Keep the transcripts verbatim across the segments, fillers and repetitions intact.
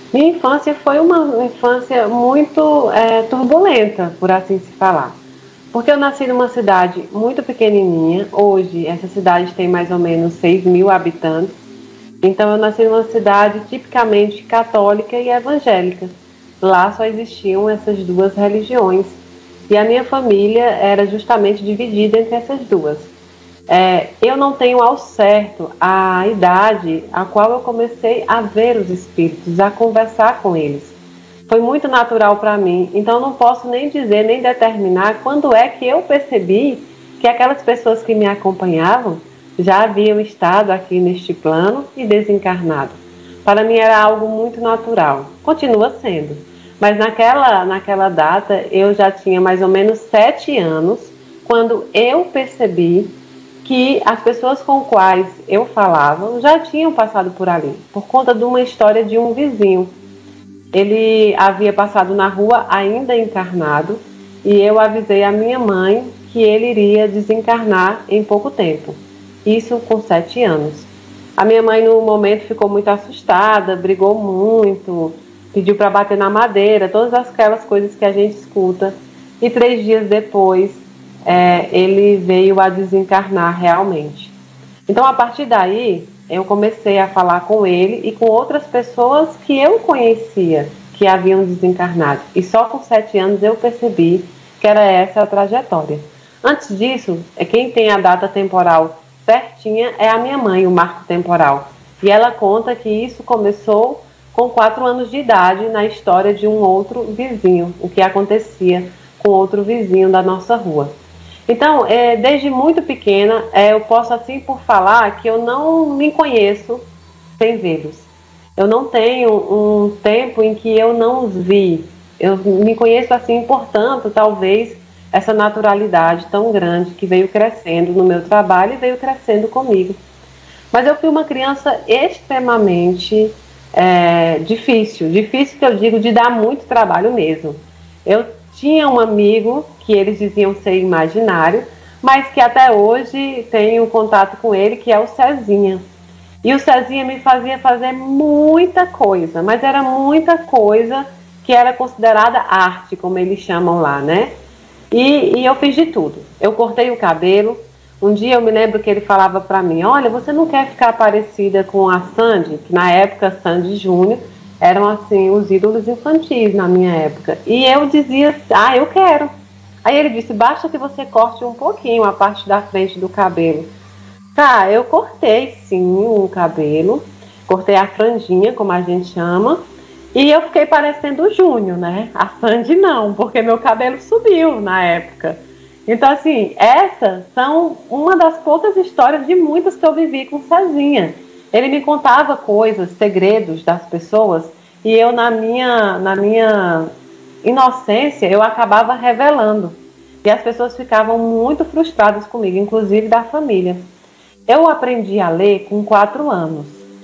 Minha infância foi uma infância muito é, turbulenta, por assim se falar. Porque eu nasci numa cidade muito pequenininha. Hoje, essa cidade tem mais ou menos seis mil habitantes. Então, eu nasci numa cidade tipicamente católica e evangélica. Lá só existiam essas duas religiões. E a minha família era justamente dividida entre essas duas. É, eu não tenho ao certo a idade a qual eu comecei a ver os espíritos, a conversar com eles. Foi muito natural para mim, então eu não posso nem dizer, nem determinar quando é que eu percebi que aquelas pessoas que me acompanhavam já haviam estado aqui neste plano e desencarnado. Para mim era algo muito natural, continua sendo. Mas naquela, naquela data eu já tinha mais ou menos sete anos, quando eu percebi que as pessoas com quais eu falava já tinham passado por ali, por conta de uma história de um vizinho. Ele havia passado na rua ainda encarnado e eu avisei a minha mãe que ele iria desencarnar em pouco tempo. Isso com sete anos. A minha mãe no momento ficou muito assustada, brigou muito, pediu para bater na madeira, todas aquelas coisas que a gente escuta. E três dias depois, é, ele veio a desencarnar realmente. Então, a partir daí, eu comecei a falar com ele e com outras pessoas que eu conhecia, que haviam desencarnado. E só com sete anos eu percebi que era essa a trajetória. Antes disso, é quem tem a data temporal certinha é a minha mãe, o marco temporal. E ela conta que isso começou com quatro anos de idade na história de um outro vizinho, o que acontecia com outro vizinho da nossa rua. Então, é, desde muito pequena, é, eu posso assim por falar que eu não me conheço sem vê-los. Eu não tenho um tempo em que eu não os vi. Eu me conheço assim, portanto, talvez essa naturalidade tão grande que veio crescendo no meu trabalho e veio crescendo comigo. Mas eu fui uma criança extremamente é, difícil. Difícil que eu digo de dar muito trabalho mesmo. Eu tinha um amigo que eles diziam ser imaginário, mas que até hoje tenho contato com ele, que é o Cezinha. E o Cezinha me fazia fazer muita coisa, mas era muita coisa que era considerada arte, como eles chamam lá, né? E, e eu fiz de tudo. Eu cortei o cabelo. Um dia eu me lembro que ele falava para mim: olha, você não quer ficar parecida com a Sandy? Que na época, Sandy Júnior eram assim os ídolos infantis na minha época. E eu dizia: ah, eu quero. Aí ele disse: basta que você corte um pouquinho a parte da frente do cabelo. Tá, eu cortei sim o cabelo, cortei a franjinha, como a gente chama, e eu fiquei parecendo o Júnior, né? A Sandy não, porque meu cabelo subiu na época. Então, assim, essas são uma das poucas histórias de muitas que eu vivi com o Cezinha. Ele me contava coisas, segredos das pessoas, e eu, na minha, na minha inocência, eu acabava revelando. E as pessoas ficavam muito frustradas comigo, inclusive da família. Eu aprendi a ler com quatro anos.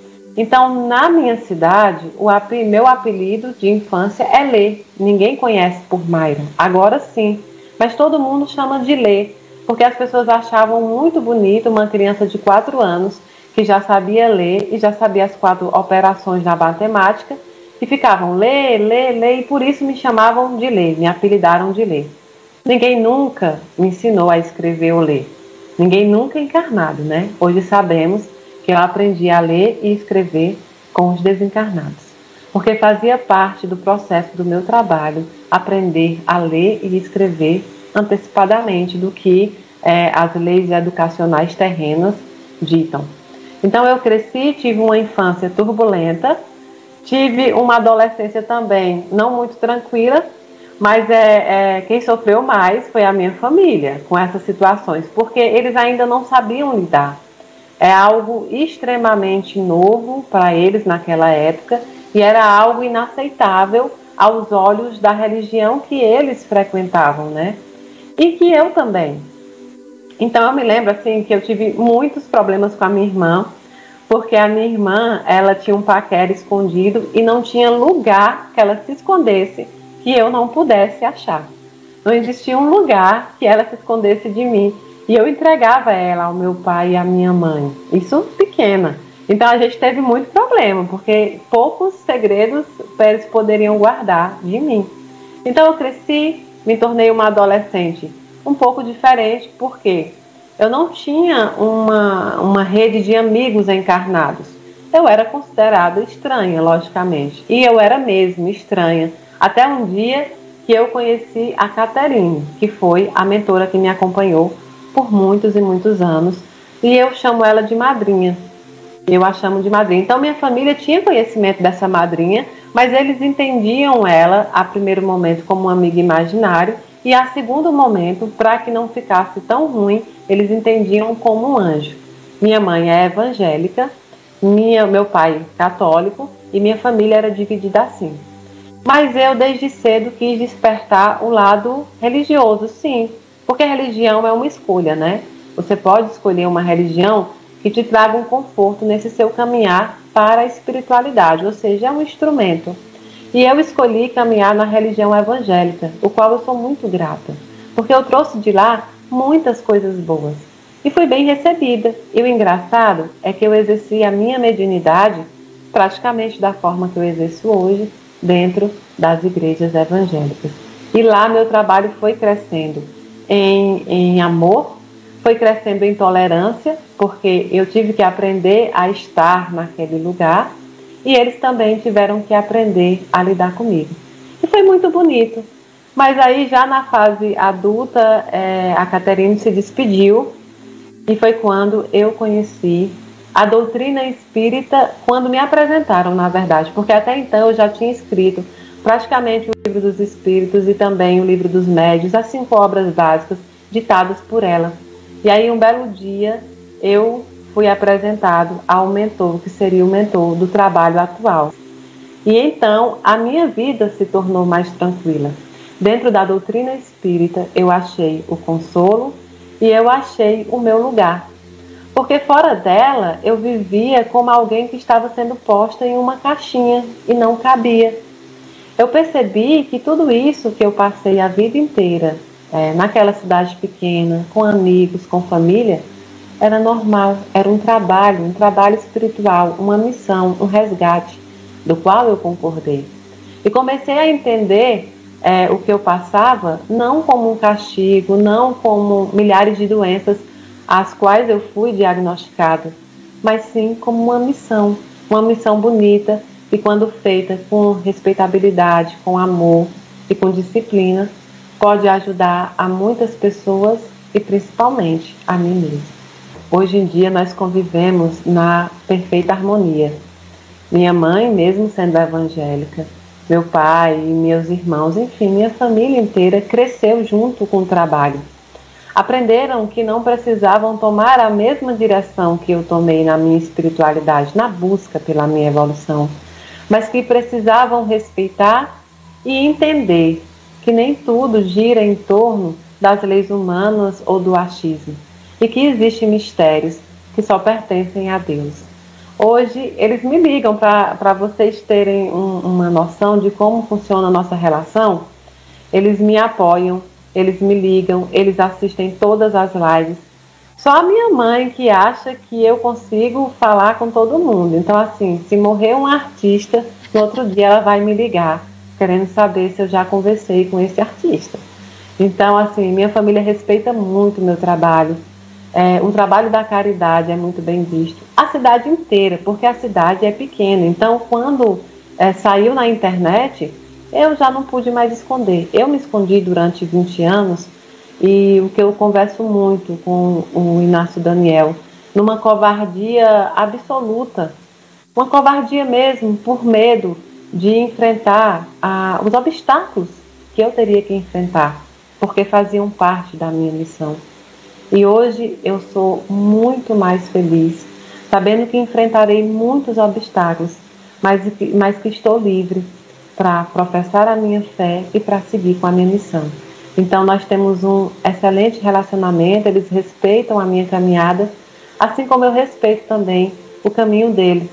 Então, na minha cidade, o ap- meu apelido de infância é Lê. Ninguém conhece por Mayra. Agora sim, mas todo mundo chama de Lê, porque as pessoas achavam muito bonito uma criança de quatro anos que já sabia ler e já sabia as quatro operações da matemática e ficavam Lê, Lê, Lê, e por isso me chamavam de Lê, me apelidaram de Lê. Ninguém nunca me ensinou a escrever ou ler. Ninguém nunca encarnado, né? Hoje sabemos que eu aprendi a ler e escrever com os desencarnados, porque fazia parte do processo do meu trabalho aprender a ler e escrever antecipadamente do que é, as leis educacionais terrenas ditam. Então eu cresci, tive uma infância turbulenta, tive uma adolescência também não muito tranquila, mas é, é, quem sofreu mais foi a minha família com essas situações, porque eles ainda não sabiam lidar. É algo extremamente novo para eles naquela época e era algo inaceitável aos olhos da religião que eles frequentavam, né? E que eu também. Então eu me lembro assim que eu tive muitos problemas com a minha irmã, porque a minha irmã, ela tinha um paquera escondido e não tinha lugar que ela se escondesse que eu não pudesse achar. Não existia um lugar que ela se escondesse de mim. E eu entregava ela ao meu pai e à minha mãe. Isso pequena. Então a gente teve muito problema, porque poucos segredos eles poderiam guardar de mim. Então eu cresci, me tornei uma adolescente um pouco diferente, porque eu não tinha uma, uma rede de amigos encarnados. Eu era considerada estranha, logicamente. E eu era mesmo estranha. Até um dia que eu conheci a Caterine, que foi a mentora que me acompanhou por muitos e muitos anos. E eu chamo ela de madrinha. Eu a chamo de madrinha. Então minha família tinha conhecimento dessa madrinha, mas eles entendiam ela, a primeiro momento, como uma amiga imaginária, e a segundo momento, para que não ficasse tão ruim, eles entendiam como um anjo. Minha mãe é evangélica, minha, meu pai católico, e minha família era dividida assim. Mas eu, desde cedo, quis despertar o lado religioso, sim, porque religião é uma escolha, né? Você pode escolher uma religião que te traga um conforto nesse seu caminhar para a espiritualidade, ou seja, é um instrumento. E eu escolhi caminhar na religião evangélica, o qual eu sou muito grata, porque eu trouxe de lá muitas coisas boas. E fui bem recebida. E o engraçado é que eu exerci a minha mediunidade praticamente da forma que eu exerço hoje, dentro das igrejas evangélicas. E lá meu trabalho foi crescendo em, em amor, foi crescendo em tolerância, porque eu tive que aprender a estar naquele lugar, e eles também tiveram que aprender a lidar comigo. E foi muito bonito. Mas aí, já na fase adulta, é, a Caterine se despediu, e foi quando eu conheci a doutrina espírita, quando me apresentaram, na verdade, porque até então eu já tinha escrito praticamente o livro dos espíritos e também o livro dos médiuns, as cinco obras básicas ditadas por ela. E aí, um belo dia, eu fui apresentado ao mentor, que seria o mentor do trabalho atual. E então, a minha vida se tornou mais tranquila. Dentro da doutrina espírita, eu achei o consolo e eu achei o meu lugar. Porque fora dela, eu vivia como alguém que estava sendo posta em uma caixinha e não cabia. Eu percebi que tudo isso que eu passei a vida inteira, é, naquela cidade pequena, com amigos, com família, era normal, era um trabalho, um trabalho espiritual, uma missão, um resgate, do qual eu concordei. E comecei a entender é, o que eu passava, não como um castigo, não como milhares de doenças às quais eu fui diagnosticada, mas sim como uma missão, uma missão bonita, e quando feita com respeitabilidade, com amor e com disciplina, pode ajudar a muitas pessoas e principalmente a mim mesma. Hoje em dia nós convivemos na perfeita harmonia. Minha mãe, mesmo sendo evangélica, meu pai e meus irmãos, enfim, minha família inteira cresceu junto com o trabalho. Aprenderam que não precisavam tomar a mesma direção que eu tomei na minha espiritualidade, na busca pela minha evolução, mas que precisavam respeitar e entender que nem tudo gira em torno das leis humanas ou do achismo, e que existem mistérios que só pertencem a Deus. Hoje, eles me ligam para vocês terem um, uma noção de como funciona a nossa relação. Eles me apoiam, eles me ligam, eles assistem todas as lives. Só a minha mãe que acha que eu consigo falar com todo mundo. Então, assim, se morrer um artista, no outro dia ela vai me ligar, querendo saber se eu já conversei com esse artista. Então, assim, minha família respeita muito o meu trabalho. É, o trabalho da caridade é muito bem visto. A cidade inteira, porque a cidade é pequena. Então, quando é, saiu na internet, eu já não pude mais esconder. Eu me escondi durante vinte anos, e o que eu converso muito com o Inácio Daniel, numa covardia absoluta, uma covardia mesmo, por medo de enfrentar a, os obstáculos que eu teria que enfrentar, porque faziam parte da minha missão. E hoje eu sou muito mais feliz, sabendo que enfrentarei muitos obstáculos, mas, mas que estou livre para professar a minha fé e para seguir com a minha missão. Então nós temos um excelente relacionamento, eles respeitam a minha caminhada, assim como eu respeito também o caminho deles.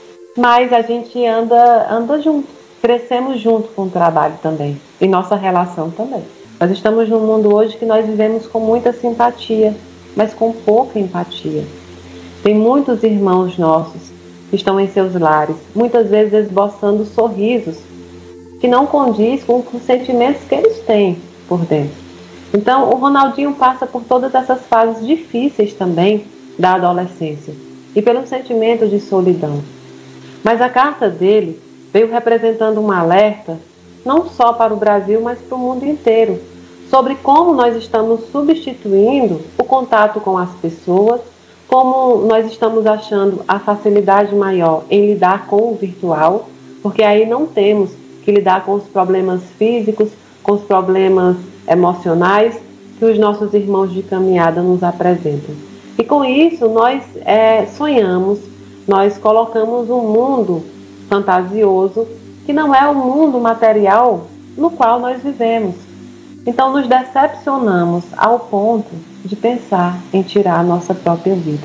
Mas a gente anda, anda junto, crescemos junto com o trabalho também, e nossa relação também. Nós estamos num mundo hoje que nós vivemos com muita simpatia, mas com pouca empatia. Tem muitos irmãos nossos estão em seus lares, muitas vezes esboçando sorrisos que não condiz com os sentimentos que eles têm por dentro. Então, o Ronaldinho passa por todas essas fases difíceis também da adolescência e pelo sentimento de solidão. Mas a carta dele veio representando um alerta não só para o Brasil, mas para o mundo inteiro, sobre como nós estamos substituindo o contato com as pessoas, como nós estamos achando a facilidade maior em lidar com o virtual, porque aí não temos que lidar com os problemas físicos, com os problemas emocionais que os nossos irmãos de caminhada nos apresentam. E com isso nós é, sonhamos, nós colocamos um mundo fantasioso que não é o mundo material no qual nós vivemos. Então nos decepcionamos ao ponto de pensar em tirar a nossa própria vida.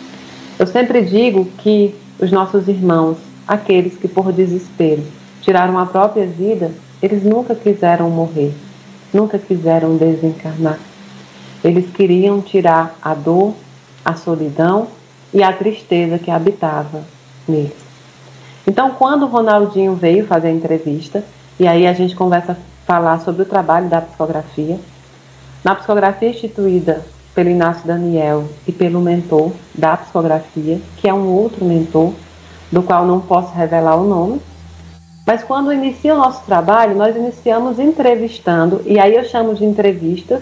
Eu sempre digo que os nossos irmãos, aqueles que por desespero tiraram a própria vida, eles nunca quiseram morrer, nunca quiseram desencarnar. Eles queriam tirar a dor, a solidão e a tristeza que habitava neles. Então, quando o Ronaldinho veio fazer a entrevista, e aí a gente conversa a falar sobre o trabalho da psicografia, na psicografia instituída pelo Inácio Daniel e pelo mentor da psicografia, que é um outro mentor, do qual não posso revelar o nome, mas quando inicia o nosso trabalho, nós iniciamos entrevistando, e aí eu chamo de entrevistas,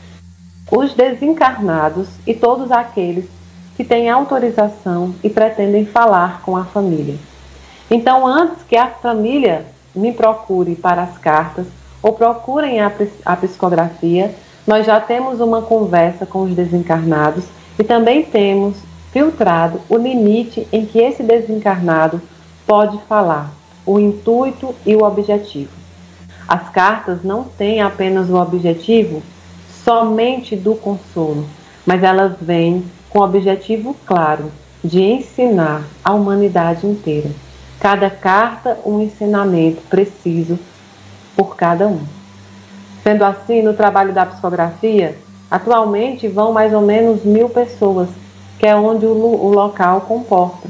os desencarnados e todos aqueles que têm autorização e pretendem falar com a família. Então, antes que a família me procure para as cartas ou procurem a, a psicografia, nós já temos uma conversa com os desencarnados e também temos filtrado o limite em que esse desencarnado pode falar, o intuito e o objetivo. As cartas não têm apenas o objetivo somente do consolo, mas elas vêm com o objetivo claro de ensinar a humanidade inteira. Cada carta, um ensinamento preciso por cada um. Sendo assim, no trabalho da psicografia, atualmente vão mais ou menos mil pessoas, que é onde o, o local comporta.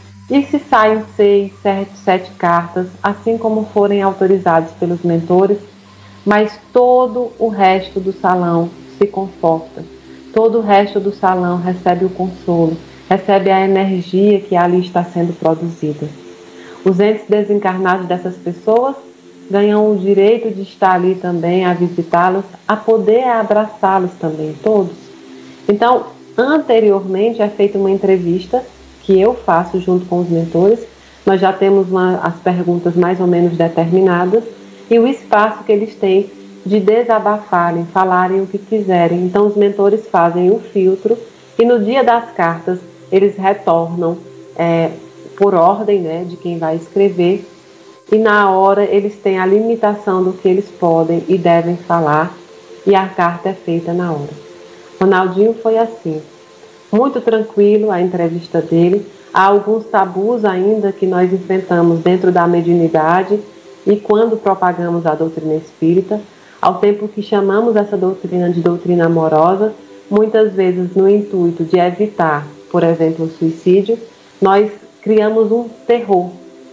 E se saem seis, sete, sete cartas, assim como forem autorizados pelos mentores, mas todo o resto do salão se conforta. Todo o resto do salão recebe o consolo, recebe a energia que ali está sendo produzida. Os entes desencarnados dessas pessoas ganham o direito de estar ali também, a visitá-los, a poder abraçá-los também, todos. Então, anteriormente é feita uma entrevista que eu faço junto com os mentores. Nós já temos uma, as perguntas mais ou menos determinadas e o espaço que eles têm de desabafarem, falarem o que quiserem. Então, os mentores fazem o filtro e no dia das cartas eles retornam é, por ordem, né, de quem vai escrever, e na hora eles têm a limitação do que eles podem e devem falar, e a carta é feita na hora. Ronaldinho foi assim, muito tranquilo a entrevista dele. Há alguns tabus ainda que nós enfrentamos dentro da mediunidade e quando propagamos a doutrina espírita, ao tempo que chamamos essa doutrina de doutrina amorosa, muitas vezes no intuito de evitar, por exemplo, o suicídio, nós criamos um terror.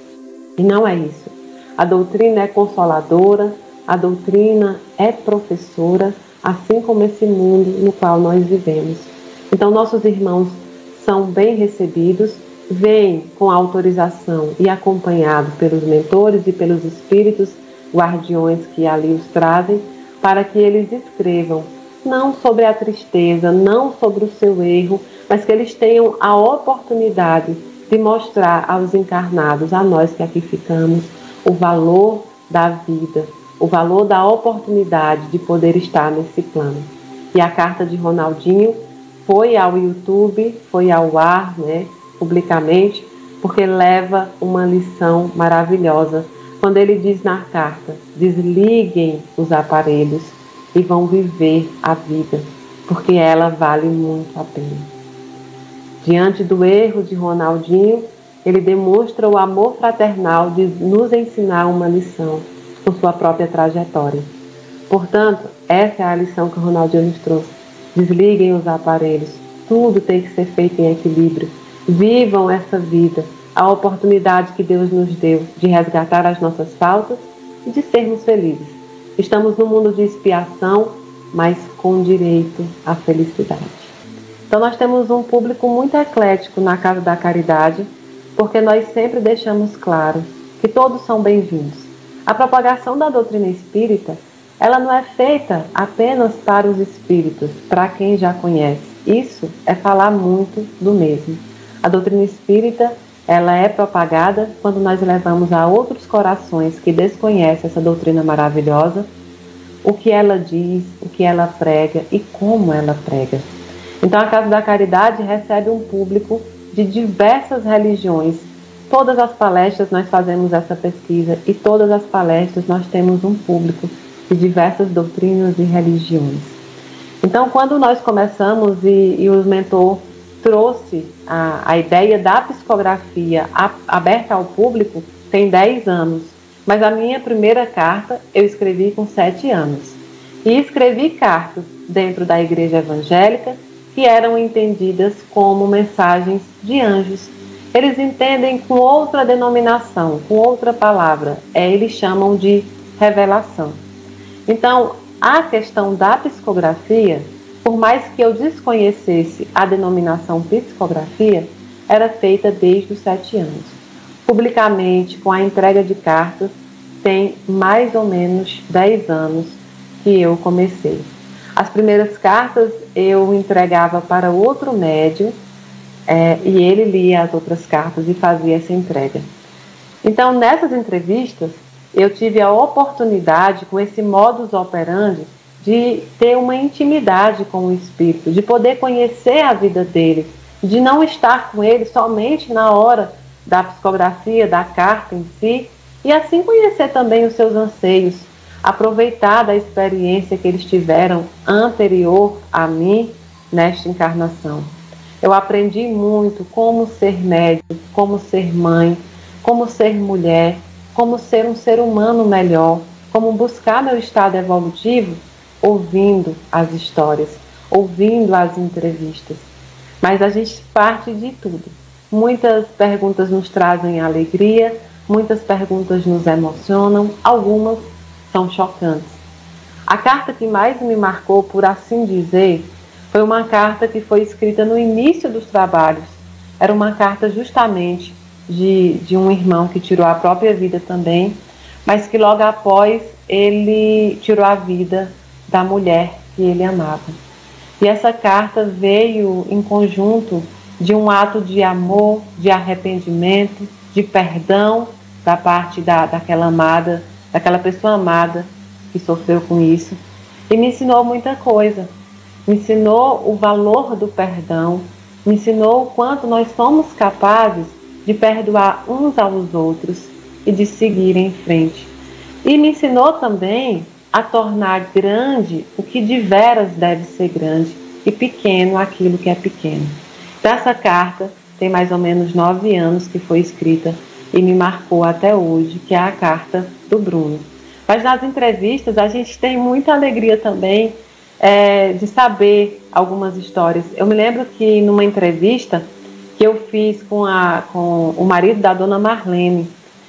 E não é isso. A doutrina é consoladora, a doutrina é professora, assim como esse mundo no qual nós vivemos. Então, nossos irmãos são bem recebidos, vêm com autorização e acompanhados pelos mentores e pelos espíritos guardiões que ali os trazem, para que eles escrevam, não sobre a tristeza, não sobre o seu erro, mas que eles tenham a oportunidade de mostrar aos encarnados, a nós que aqui ficamos, o valor da vida, o valor da oportunidade de poder estar nesse plano. E a carta de Ronaldinho foi ao YouTube, foi ao ar, né, publicamente, porque leva uma lição maravilhosa. Quando ele diz na carta, desliguem os aparelhos e vão viver a vida, porque ela vale muito a pena. Diante do erro de Ronaldinho, ele demonstra o amor fraternal de nos ensinar uma lição com sua própria trajetória. Portanto, essa é a lição que o Ronaldinho nos trouxe. Desliguem os aparelhos, tudo tem que ser feito em equilíbrio. Vivam essa vida, a oportunidade que Deus nos deu de resgatar as nossas faltas e de sermos felizes. Estamos num mundo de expiação, mas com direito à felicidade. Então nós temos um público muito eclético na Casa da Caridade, porque nós sempre deixamos claro que todos são bem-vindos. A propagação da doutrina espírita, ela não é feita apenas para os espíritos, para quem já conhece. Isso é falar muito do mesmo. A doutrina espírita, ela é propagada quando nós levamos a outros corações que desconhecem essa doutrina maravilhosa, o que ela diz, o que ela prega e como ela prega. Então a Casa da Caridade recebe um público de diversas religiões. Todas as palestras nós fazemos essa pesquisa e todas as palestras nós temos um público de diversas doutrinas e religiões. Então quando nós começamos e, e o mentor trouxe a, a ideia da psicografia a, aberta ao público, tem dez anos. Mas a minha primeira carta eu escrevi com sete anos. E escrevi cartas dentro da igreja evangélica que eram entendidas como mensagens de anjos. Eles entendem com outra denominação, com outra palavra. É, eles chamam de revelação. Então, a questão da psicografia, por mais que eu desconhecesse a denominação psicografia, era feita desde os sete anos. Publicamente, com a entrega de cartas, tem mais ou menos dez anos que eu comecei. As primeiras cartas eu entregava para outro médium é, e ele lia as outras cartas e fazia essa entrega. Então, nessas entrevistas, eu tive a oportunidade, com esse modus operandi, de ter uma intimidade com o espírito, de poder conhecer a vida dele, de não estar com ele somente na hora da psicografia, da carta em si, e assim conhecer também os seus anseios, aproveitar da experiência que eles tiveram anterior a mim nesta encarnação. Eu aprendi muito como ser médium, como ser mãe, como ser mulher, como ser um ser humano melhor, como buscar meu estado evolutivo, ouvindo as histórias, ouvindo as entrevistas. Mas a gente parte de tudo. Muitas perguntas nos trazem alegria, muitas perguntas nos emocionam, algumas são chocantes. A carta que mais me marcou, por assim dizer, foi uma carta que foi escrita no início dos trabalhos. Era uma carta justamente de, de um irmão que tirou a própria vida também, mas que logo após ele tirou a vida da mulher que ele amava. E essa carta veio em conjunto de um ato de amor, de arrependimento, de perdão da parte da, daquela amada, daquela pessoa amada que sofreu com isso. E me ensinou muita coisa. Me ensinou o valor do perdão, me ensinou o quanto nós somos capazes de perdoar uns aos outros e de seguir em frente. E me ensinou também a tornar grande o que de veras deve ser grande e pequeno aquilo que é pequeno. Então, essa carta tem mais ou menos nove anos que foi escrita e me marcou até hoje, que é a carta do Bruno. Mas nas entrevistas a gente tem muita alegria também é, de saber algumas histórias. Eu me lembro que numa entrevista que eu fiz com, a, com o marido da dona Marlene,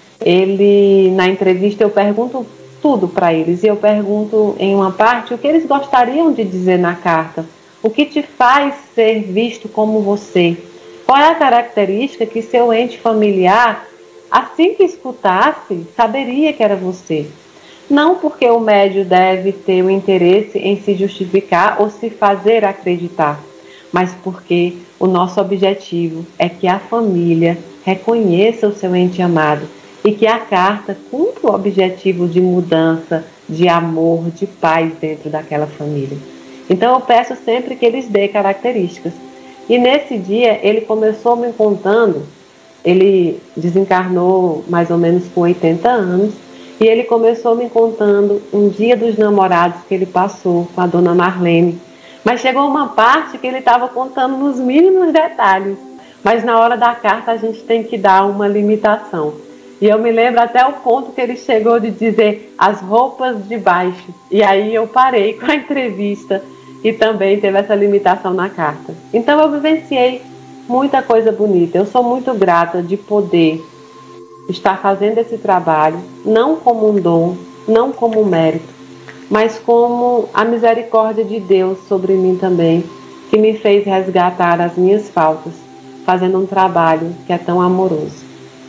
ele, na entrevista eu pergunto tudo para eles, e eu pergunto em uma parte o que eles gostariam de dizer na carta, o que te faz ser visto como você, qual é a característica que seu ente familiar, assim que escutasse, saberia que era você. Não porque o médium deve ter o interesse em se justificar ou se fazer acreditar, mas porque o nosso objetivo é que a família reconheça o seu ente amado e que a carta cumpra o objetivo de mudança, de amor, de paz dentro daquela família. Então eu peço sempre que eles dêem características. E nesse dia ele começou me contando, ele desencarnou mais ou menos com oitenta anos, e ele começou me contando um dia dos namorados que ele passou com a dona Marlene. Mas chegou uma parte que ele estava contando nos mínimos detalhes. Mas na hora da carta a gente tem que dar uma limitação. E eu me lembro até o ponto que ele chegou de dizer as roupas de baixo. E aí eu parei com a entrevista e também teve essa limitação na carta. Então eu vivenciei muita coisa bonita. Eu sou muito grata de poder estar fazendo esse trabalho, não como um dom, não como um mérito, mas como a misericórdia de Deus sobre mim também, que me fez resgatar as minhas faltas, fazendo um trabalho que é tão amoroso.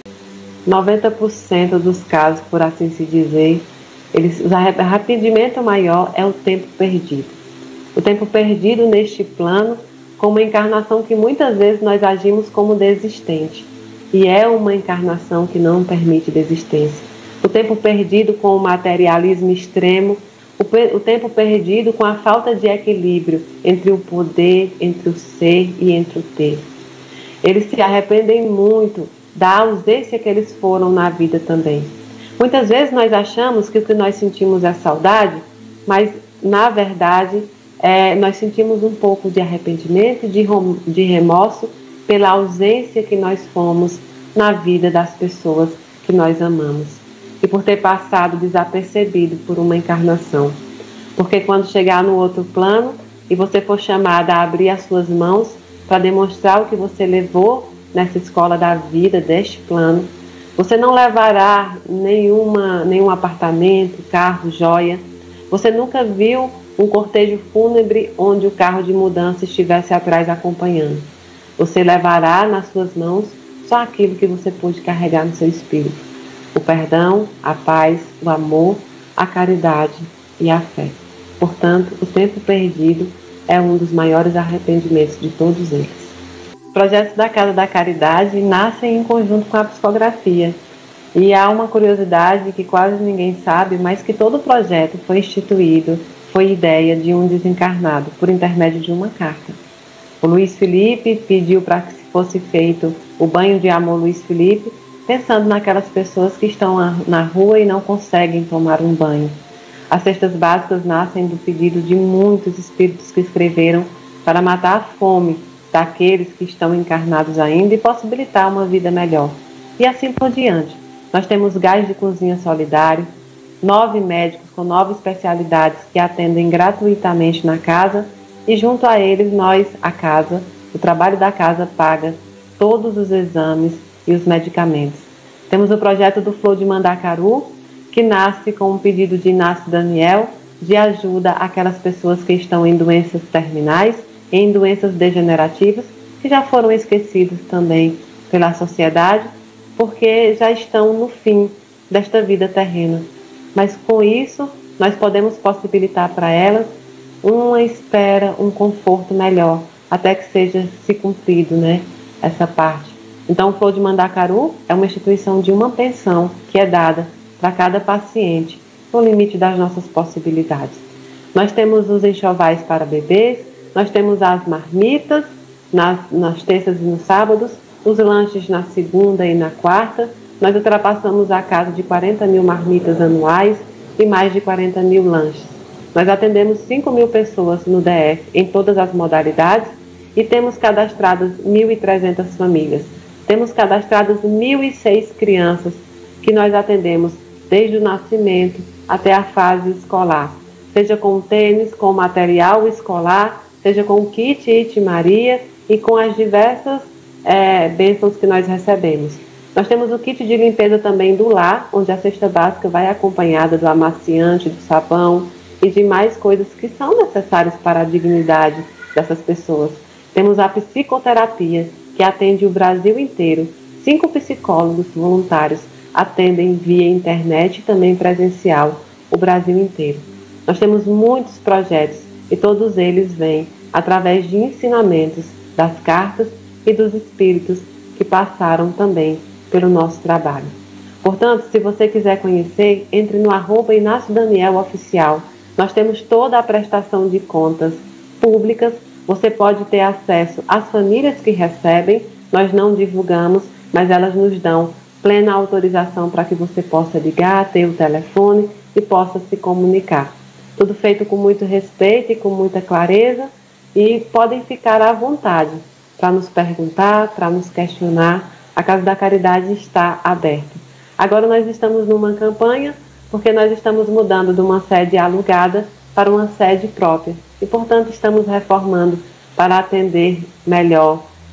noventa por cento dos casos, por assim se dizer, eles, o arrependimento maior é o tempo perdido. O tempo perdido neste plano, com uma encarnação que muitas vezes nós agimos como desistente. E é uma encarnação que não permite desistência. O tempo perdido com o materialismo extremo, o, o tempo perdido com a falta de equilíbrio entre o poder, entre o ser e entre o ter. Eles se arrependem muito da ausência que eles foram na vida também. Muitas vezes nós achamos que o que nós sentimos é saudade, mas na verdade é, nós sentimos um pouco de arrependimento e de, de remorso pela ausência que nós fomos na vida das pessoas que nós amamos e por ter passado desapercebido por uma encarnação. Porque quando chegar no outro plano e você for chamada a abrir as suas mãos para demonstrar o que você levou nessa escola da vida, deste plano, você não levará nenhuma, nenhum apartamento, carro, joia. Você nunca viu um cortejo fúnebre onde o carro de mudança estivesse atrás acompanhando. Você levará nas suas mãos só aquilo que você pôde carregar no seu espírito. O perdão, a paz, o amor, a caridade e a fé. Portanto, o tempo perdido é um dos maiores arrependimentos de todos eles. Os projetos da Casa da Caridade nascem em conjunto com a psicografia. E há uma curiosidade que quase ninguém sabe, mas que todo o projeto foi instituído, foi ideia de um desencarnado, por intermédio de uma carta. O Luiz Felipe pediu para que fosse feito o banho de amor Luiz Felipe, pensando naquelas pessoas que estão na rua e não conseguem tomar um banho. As cestas básicas nascem do pedido de muitos espíritos que escreveram para matar a fome daqueles que estão encarnados ainda e possibilitar uma vida melhor. E assim por diante. Nós temos gás de cozinha solidário, nove médicos com nove especialidades que atendem gratuitamente na casa e junto a eles nós, a casa, o trabalho da casa paga todos os exames e os medicamentos. Temos o projeto do Flor de Mandacaru, que nasce com um pedido de Inácio Daniel de ajuda àquelas pessoas que estão em doenças terminais, em doenças degenerativas, que já foram esquecidas também pela sociedade, porque já estão no fim desta vida terrena. Mas com isso, nós podemos possibilitar para elas uma espera, um conforto melhor, até que seja se cumprido, né, essa parte. Então, o Flor de Mandacaru é uma instituição de uma pensão que é dada para cada paciente, no limite das nossas possibilidades. Nós temos os enxovais para bebês, nós temos as marmitas nas, nas terças e nos sábados, os lanches na segunda e na quarta. Nós ultrapassamos a casa de quarenta mil marmitas anuais e mais de quarenta mil lanches. Nós atendemos cinco mil pessoas no D F em todas as modalidades e temos cadastradas mil e trezentas famílias. Temos cadastradas mil e seis crianças que nós atendemos desde o nascimento até a fase escolar, seja com tênis, com material escolar, seja com kit Ite Maria e com as diversas é, bênçãos que nós recebemos. Nós temos o kit de limpeza também do lar, onde a cesta básica vai acompanhada do amaciante, do sabão e de mais coisas que são necessárias para a dignidade dessas pessoas. Temos a psicoterapia, que atende o Brasil inteiro. Cinco psicólogos voluntários atendem via internet e também presencial o Brasil inteiro. Nós temos muitos projetos e todos eles vêm através de ensinamentos das cartas e dos espíritos que passaram também pelo nosso trabalho. Portanto, se você quiser conhecer, entre no arroba Inácio Daniel Oficial. Nós temos toda a prestação de contas públicas. Você pode ter acesso às famílias que recebem. Nós não divulgamos, mas elas nos dão plena autorização para que você possa ligar, ter o telefone e possa se comunicar. Tudo feito com muito respeito e com muita clareza, e podem ficar à vontade para nos perguntar, para nos questionar. A Casa da Caridade está aberta. Agora nós estamos numa campanha porque nós estamos mudando de uma sede alugada para uma sede própria e, portanto, estamos reformando para atender melhor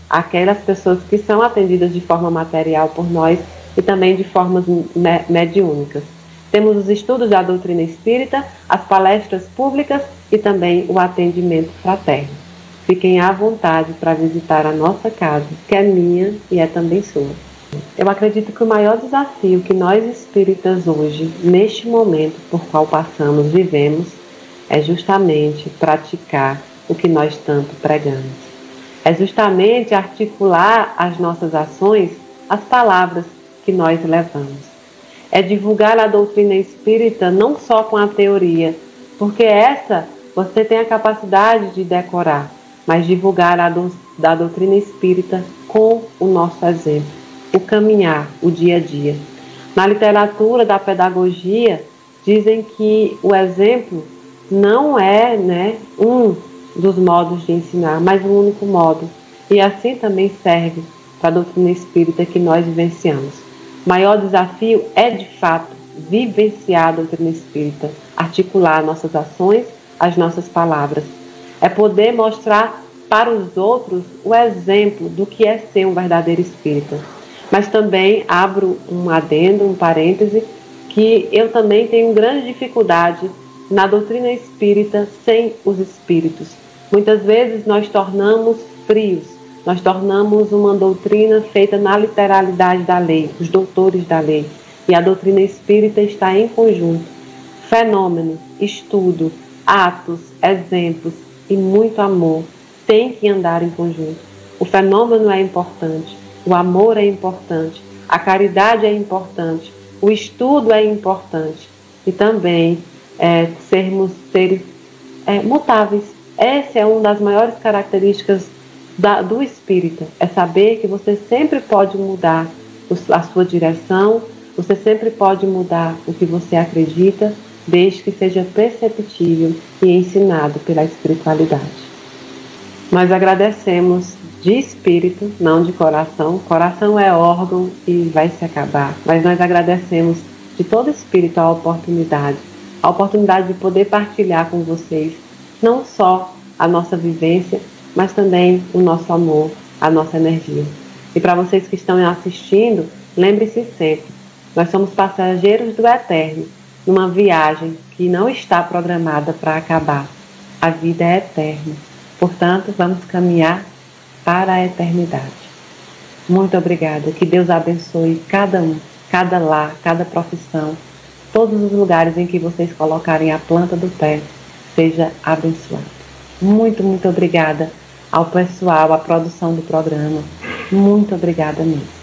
aquelas pessoas que são atendidas de forma material por nós e também de formas me mediúnicas. Temos os estudos da doutrina espírita, as palestras públicas e também o atendimento fraterno. Fiquem à vontade para visitar a nossa casa, que é minha e é também sua. Eu acredito que o maior desafio que nós espíritas hoje, neste momento por qual passamos, vivemos, é justamente praticar o que nós tanto pregamos. É justamente articular as nossas ações, as palavras que nós levamos. É divulgar a doutrina espírita não só com a teoria, porque essa você tem a capacidade de decorar, mas divulgar a do, da doutrina espírita com o nosso exemplo, o caminhar, o dia a dia. Na literatura da pedagogia, dizem que o exemplo não é, né, um dos modos de ensinar, mas o único modo. E assim também serve para a doutrina espírita que nós vivenciamos. O maior desafio é, de fato, vivenciar a doutrina espírita, articular nossas ações, as nossas palavras. É poder mostrar para os outros o exemplo do que é ser um verdadeiro espírita. Mas também abro um adendo, um parêntese, que eu também tenho grande dificuldade na doutrina espírita sem os espíritos. Muitas vezes nós tornamos frios, nós tornamos uma doutrina feita na literalidade da lei, os doutores da lei. E a doutrina espírita está em conjunto. Fenômeno, estudo, atos, exemplos e muito amor tem que andar em conjunto. O fenômeno é importante, o amor é importante, a caridade é importante, o estudo é importante e também é, sermos seres é, mutáveis. Essa é uma das maiores características da, do espírita, é saber que você sempre pode mudar a sua direção, você sempre pode mudar o que você acredita, desde que seja perceptível e ensinado pela espiritualidade. Nós agradecemos de espírito, não de coração. Coração é órgão e vai se acabar. Mas nós agradecemos de todo espírito a oportunidade, a oportunidade de poder partilhar com vocês não só a nossa vivência, mas também o nosso amor, a nossa energia. E para vocês que estão assistindo, lembre-se sempre, nós somos passageiros do eterno, numa viagem que não está programada para acabar. A vida é eterna. Portanto, vamos caminhar para a eternidade. Muito obrigada. Que Deus abençoe cada um, cada lar, cada profissão, todos os lugares em que vocês colocarem a planta do pé, seja abençoado. Muito, muito obrigada ao pessoal, à produção do programa. Muito obrigada mesmo.